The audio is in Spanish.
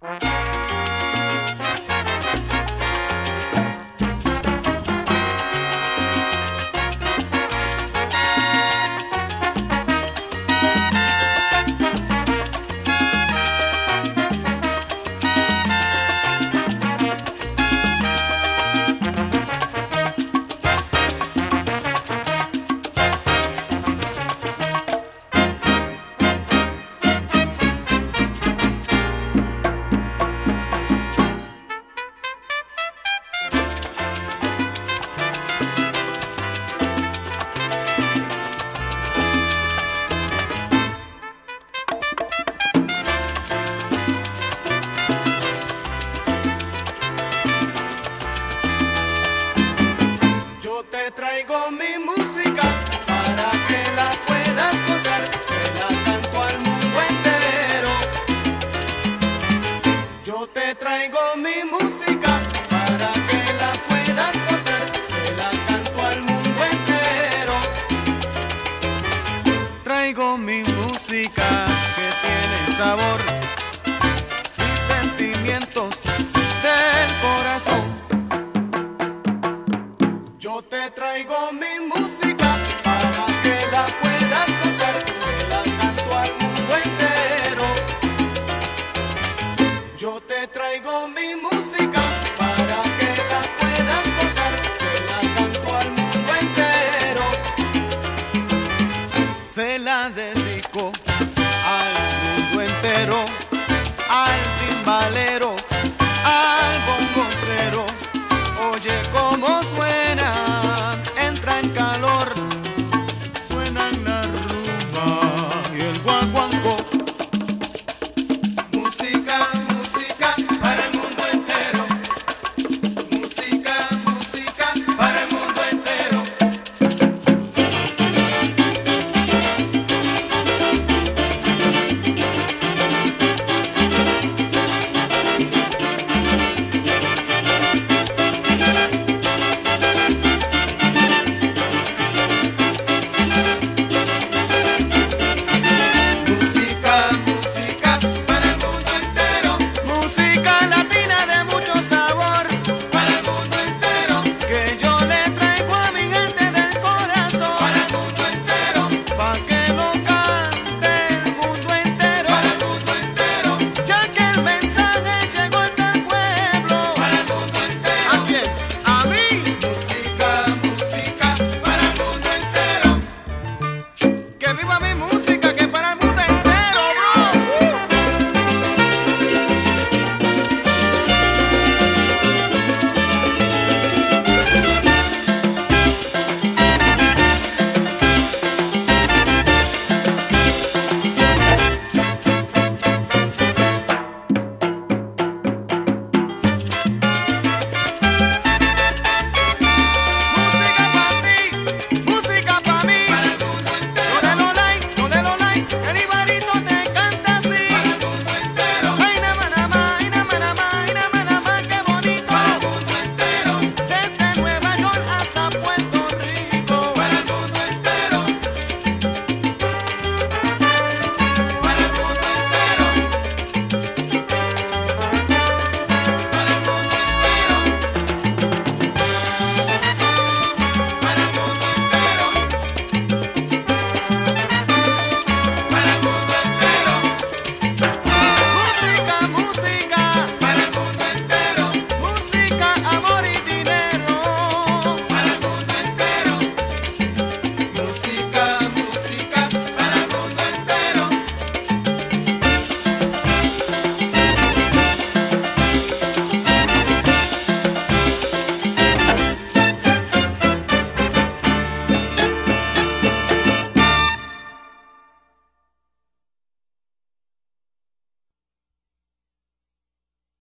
Te traigo mi música para que la puedas gozar, se la canto al mundo entero. Yo te traigo mi música para que la puedas gozar, se la canto al mundo entero. Traigo mi música que tiene sabor y sentimientos del corazón. Yo te traigo mi música para que la puedas gozar, se la canto al mundo entero. Yo te traigo mi